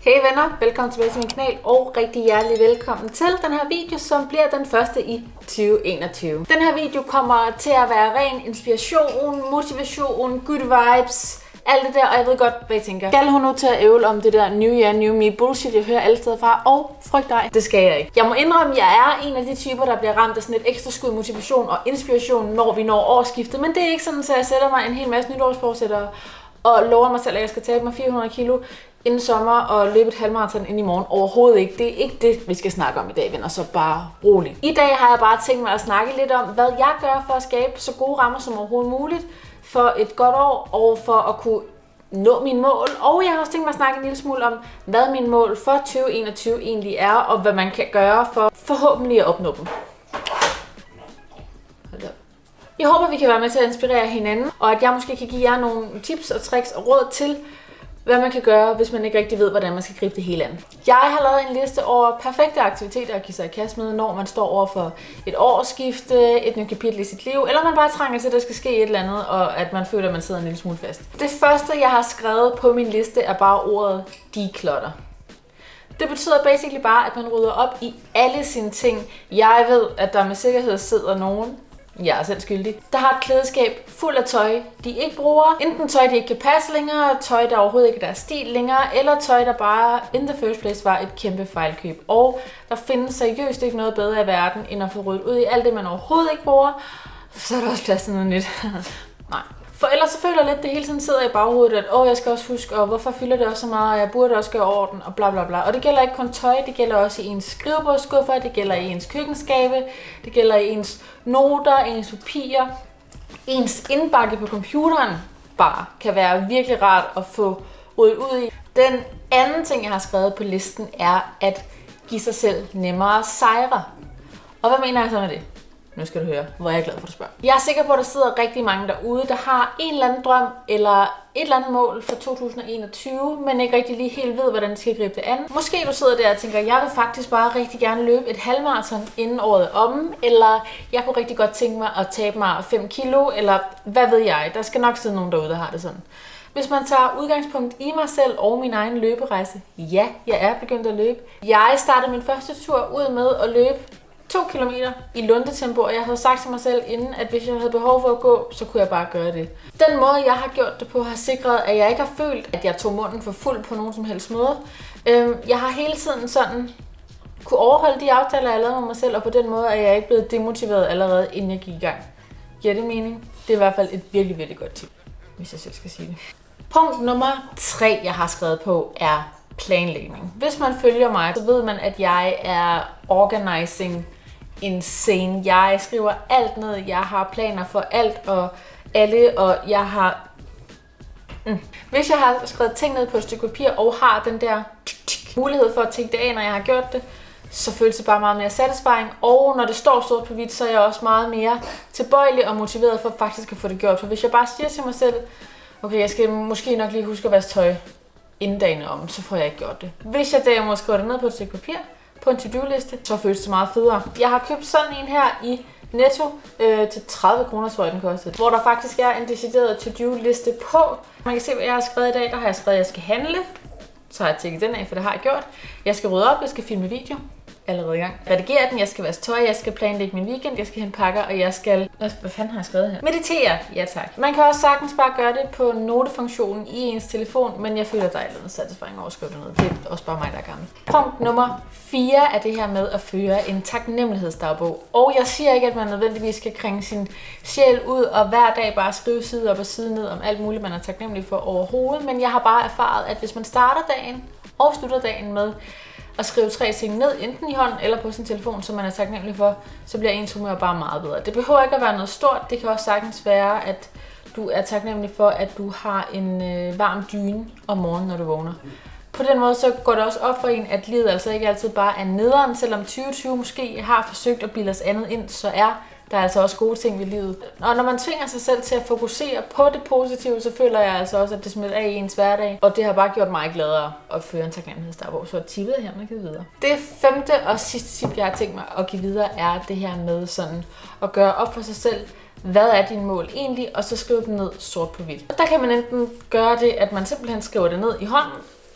Hey venner, velkommen tilbage til min kanal og rigtig hjertelig velkommen til den her video, som bliver den første i 2021. Den her video kommer til at være ren inspiration, motivation, good vibes, alt det der, og jeg ved godt, hvad I tænker. Skal hun nu til at ævle om det der New Year, New Me bullshit, jeg hører alle steder fra, og frygt dig, det skal jeg ikke. Jeg må indrømme, at jeg er en af de typer, der bliver ramt af sådan et ekstra skud motivation og inspiration, når vi når årsskiftet, men det er ikke sådan, at jeg sætter mig en hel masse nytårsforsætter og lover mig selv, at jeg skal tabe mig 400 kilo inden sommer og løbe et halvmarathon ind i morgen. Overhovedet ikke. Det er ikke det, vi skal snakke om i dag, venner, så bare roligt. I dag har jeg bare tænkt mig at snakke lidt om, hvad jeg gør for at skabe så gode rammer som overhovedet muligt for et godt år og for at kunne nå mine mål. Og jeg har også tænkt mig at snakke en lille smule om, hvad mine mål for 2021 egentlig er, og hvad man kan gøre for forhåbentlig at opnå dem. Jeg håber, vi kan være med til at inspirere hinanden, og at jeg måske kan give jer nogle tips og tricks og råd til, hvad man kan gøre, hvis man ikke rigtig ved, hvordan man skal gribe det hele an. Jeg har lavet en liste over perfekte aktiviteter at give sig i kast med, når man står over for et årsskifte, et nyt kapitel i sit liv, eller man bare trænger til, at der skal ske et eller andet, og at man føler, at man sidder en lille smule fast. Det første, jeg har skrevet på min liste, er bare ordet declutter. Det betyder basically bare, at man rydder op i alle sine ting. Jeg ved, at der med sikkerhed sidder nogen, jeg er selv skyldig, der har et klædeskab fuld af tøj, de ikke bruger. Enten tøj, de ikke kan passe længere, tøj, der overhovedet ikke er deres stil længere, eller tøj, der bare in the first place var et kæmpe fejlkøb. Og der findes seriøst ikke noget bedre i verden, end at få ryddet ud i alt det, man overhovedet ikke bruger. Så er der også plads til noget nyt. Nej. For ellers så føler jeg lidt, det hele tiden sidder i baghovedet, at jeg skal også huske, og hvorfor fylder det også så meget, og jeg burde også gøre orden, og bla bla bla. Og det gælder ikke kun tøj, det gælder også i ens skrivebordsskuffer, det gælder i ens køkkenskabe, det gælder i ens noter, ens papirer. Ens indbakke på computeren bare kan være virkelig rart at få ryddet ud i. Den anden ting, jeg har skrevet på listen, er at give sig selv nemmere sejre. Og hvad mener jeg så med det? Nu skal du høre, hvor jeg er glad for, at du spørger. Jeg er sikker på, at der sidder rigtig mange derude, der har en eller anden drøm eller et eller andet mål for 2021, men ikke rigtig lige helt ved, hvordan de skal gribe det an. Måske du sidder der og tænker, jeg vil faktisk bare rigtig gerne løbe et halvmarathon inden året om, eller jeg kunne rigtig godt tænke mig at tabe mig 5 kilo, eller hvad ved jeg. Der skal nok sidde nogen derude, der har det sådan. Hvis man tager udgangspunkt i mig selv og min egen løberejse, ja, jeg er begyndt at løbe. Jeg startede min første tur ud med at løbe 2 kilometer i lundetempo, og jeg havde sagt til mig selv inden, at hvis jeg havde behov for at gå, så kunne jeg bare gøre det. Den måde, jeg har gjort det på, har sikret, at jeg ikke har følt, at jeg tog munden for fuld på nogen som helst måde. Jeg har hele tiden sådan kunne overholde de aftaler, jeg lavede med mig selv, og på den måde er jeg ikke blevet demotiveret allerede, inden jeg gik i gang. Giver det mening? Det er i hvert fald et virkelig, virkelig godt tip, hvis jeg selv skal sige det. Punkt nummer 3, jeg har skrevet på, er planlægning. Hvis man følger mig, så ved man, at jeg er organizing insane. Jeg skriver alt ned, jeg har planer for alt og alle, og jeg har... Hvis jeg har skrevet ting ned på et stykke papir og har den der mulighed for at tænke det af, når jeg har gjort det, så føles det bare meget mere satisfying, og når det står sort på hvidt, så er jeg også meget mere tilbøjelig og motiveret for faktisk at få det gjort. For hvis jeg bare siger til mig selv, okay, jeg skal måske nok lige huske at vaske tøj inden dagen om, så får jeg ikke gjort det. Hvis jeg derimod skriver det ned på et stykke papir, på en to-do-liste, så føles det meget federe. Jeg har købt sådan en her i Netto til 30 kroner, tror jeg den kostede, hvor der faktisk er en decideret to-do-liste på. Man kan se, hvad jeg har skrevet i dag. Der har jeg skrevet, at jeg skal handle. Så har jeg tjekket den af, for det har jeg gjort. Jeg skal rydde op, jeg skal filme video. Allerede i gang. Redigere den, jeg skal vaske tøj, jeg skal planlægge min weekend, jeg skal hente pakker, og jeg skal... Hvad fanden har jeg skrevet her? Meditere! Ja tak. Man kan også sagtens bare gøre det på notefunktionen i ens telefon, men jeg føler, der er lidt satisfying over at skrive det ned. Det er også bare mig, der er gammel. Punkt nummer 4 er det her med at føre en taknemmelighedsdagbog. Og jeg siger ikke, at man nødvendigvis skal krænge sin sjæl ud og hver dag bare skrive side op og side ned om alt muligt, man er taknemmelig for overhovedet, men jeg har bare erfaret, at hvis man starter dagen og slutter dagen med at skrive 3 ting ned, enten i hånden eller på sin telefon, som man er taknemmelig for, så bliver ens humør bare meget bedre. Det behøver ikke at være noget stort, det kan også sagtens være, at du er taknemmelig for, at du har en varm dyne om morgenen, når du vågner. På den måde så går det også op for en, at livet altså ikke altid bare er nederen, selvom 2020 måske har forsøgt at bilde os andet ind, så er der er altså også gode ting ved livet. Og når man tvinger sig selv til at fokusere på det positive, så føler jeg altså også, at det smitter af i ens hverdag. Og det har bare gjort mig gladere at føre en taknemmelighedsdagbog. Så tippet her, man kan videre. Det 5. og sidste tip, jeg har tænkt mig at give videre, er det her med sådan at gøre op for sig selv, hvad er dine mål egentlig, og så skrive dem ned sort på hvidt. Der kan man enten gøre det, at man simpelthen skriver det ned i hånden,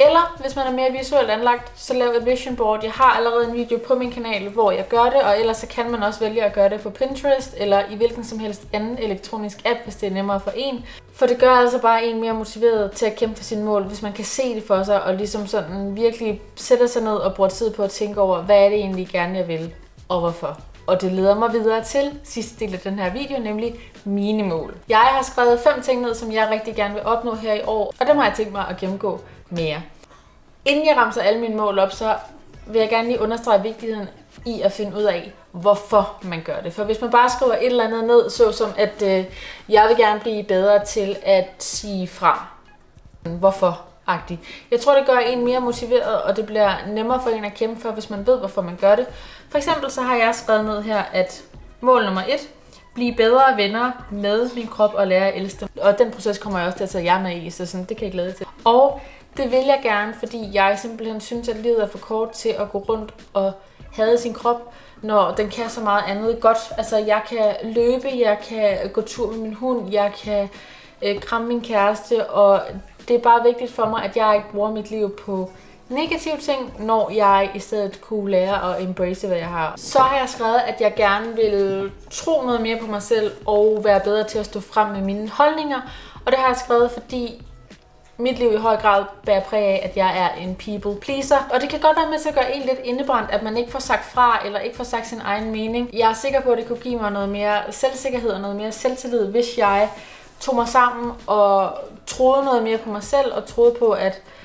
Eller hvis man er mere visuelt anlagt, så lav et vision board. Jeg har allerede en video på min kanal, hvor jeg gør det, og ellers så kan man også vælge at gøre det på Pinterest, eller i hvilken som helst anden elektronisk app, hvis det er nemmere for en. For det gør altså bare en mere motiveret til at kæmpe for sine mål, hvis man kan se det for sig, og ligesom sådan virkelig sætter sig ned og bruger tid på at tænke over, hvad er det egentlig gerne jeg vil, og hvorfor. Og det leder mig videre til sidste del af den her video, nemlig mine mål. Jeg har skrevet 5 ting ned, som jeg rigtig gerne vil opnå her i år, og dem har jeg tænkt mig at gennemgå mere. Inden jeg ramser alle mine mål op, så vil jeg gerne lige understrege vigtigheden i at finde ud af, hvorfor man gør det. For hvis man bare skriver et eller andet ned, såsom at jeg vil gerne blive bedre til at sige fra. Hvorfor-agtigt. Jeg tror, det gør en mere motiveret, og det bliver nemmere for en at kæmpe for, hvis man ved, hvorfor man gør det. For eksempel så har jeg skrevet ned her, at mål nummer 1, blive bedre venner med min krop og lære at elske dem. Og den proces kommer jeg også til at tage jer med i, så sådan, det kan jeg glæde til. Og det vil jeg gerne, fordi jeg simpelthen synes, at livet er for kort til at gå rundt og hade sin krop, når den kan så meget andet godt. Altså, jeg kan løbe, jeg kan gå tur med min hund, jeg kan kramme min kæreste, og det er bare vigtigt for mig, at jeg ikke bruger mit liv på negative ting, når jeg i stedet kunne lære at embrace, hvad jeg har. Så har jeg skrevet, at jeg gerne vil tro noget mere på mig selv og være bedre til at stå frem med mine holdninger. Og det har jeg skrevet, fordi mit liv i høj grad bærer præg af, at jeg er en people pleaser. Og det kan godt være med til at gøre en lidt indebrændt, at man ikke får sagt fra, eller ikke får sagt sin egen mening. Jeg er sikker på, at det kunne give mig noget mere selvsikkerhed og noget mere selvtillid, hvis jeg tog mig sammen og troede noget mere på mig selv, og troede på,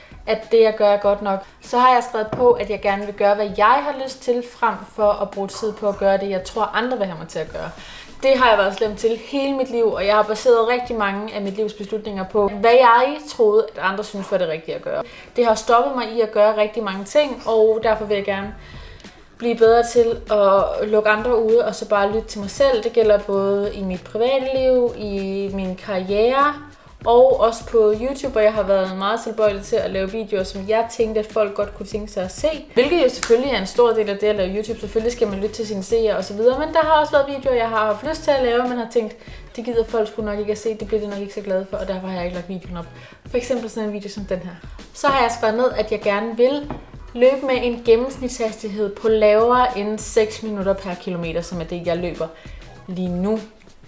at det jeg gør er godt nok. Så har jeg skrevet på, at jeg gerne vil gøre, hvad jeg har lyst til, frem for at bruge tid på at gøre det, jeg tror andre vil have mig til at gøre. Det har jeg været slemt til hele mit liv, og jeg har baseret rigtig mange af mit livs beslutninger på, hvad jeg troede, at andre synes var det rigtige at gøre. Det har stoppet mig i at gøre rigtig mange ting, og derfor vil jeg gerne blive bedre til at lukke andre ude, og så bare lytte til mig selv. Det gælder både i mit private liv, i min karriere, og også på YouTube, hvor jeg har været meget tilbøjelig til at lave videoer, som jeg tænkte, at folk godt kunne tænke sig at se. Hvilket jo selvfølgelig er en stor del af det at lave YouTube. Selvfølgelig skal man lytte til sine seere osv. Men der har også været videoer, jeg har haft lyst til at lave, men har tænkt, det gider folk sgu nok ikke at se, det bliver de nok ikke så glade for, og derfor har jeg ikke lagt videoen op. For eksempel sådan en video som den her. Så har jeg skrevet ned, at jeg gerne vil løbe med en gennemsnitshastighed på lavere end 6 minutter per kilometer, som er det, jeg løber lige nu.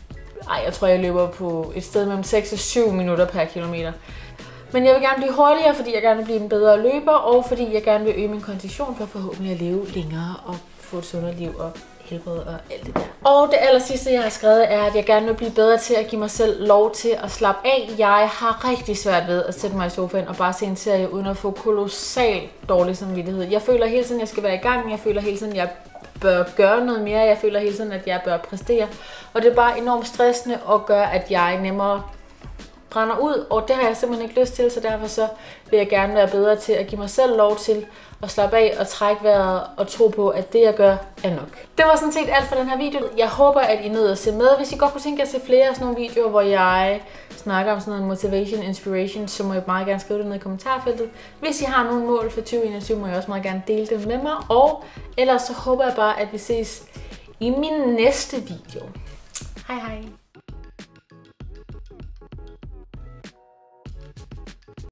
Ej, jeg tror, jeg løber på et sted mellem 6 og 7 minutter per kilometer. Men jeg vil gerne blive hurtigere, fordi jeg gerne vil blive en bedre løber, og fordi jeg gerne vil øge min kondition for forhåbentlig at leve længere og få et sundere liv og helbred og alt det der. Og det aller sidste, jeg har skrevet, er, at jeg gerne vil blive bedre til at give mig selv lov til at slappe af. Jeg har rigtig svært ved at sætte mig i sofaen og bare se en serie, uden at få kolossalt dårlig samvittighed. Jeg føler hele tiden, at jeg skal være i gang. Jeg føler hele tiden, at jeg bør gøre noget mere. Jeg føler hele tiden, at jeg bør præstere. Og det er bare enormt stressende og gør, at jeg nemmere brænder ud. Og det har jeg simpelthen ikke lyst til, så derfor så vil jeg gerne være bedre til at give mig selv lov til at slappe af og trække vejret og tro på, at det jeg gør er nok. Det var sådan set alt for den her video. Jeg håber, at I nåede at se med. Hvis I godt kunne tænke jer at se flere af sådan nogle videoer, hvor jeg snakker om sådan noget motivation, inspiration, så må I meget gerne skrive det ned i kommentarfeltet. Hvis I har nogle mål for 2021, må I også meget gerne dele dem med mig. Og ellers så håber jeg bare, at vi ses i min næste video. Hej hej!